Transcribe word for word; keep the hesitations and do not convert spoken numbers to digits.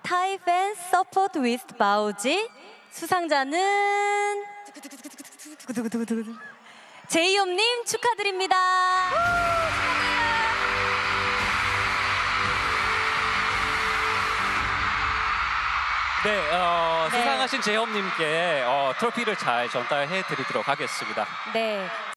타이 팬 서포트 위스트 바우지 수상자는 제이홉님 축하드립니다. 네, 어, 네. 수상하신 제이홉님께 어, 트로피를 잘 전달해 드리도록 하겠습니다. 네.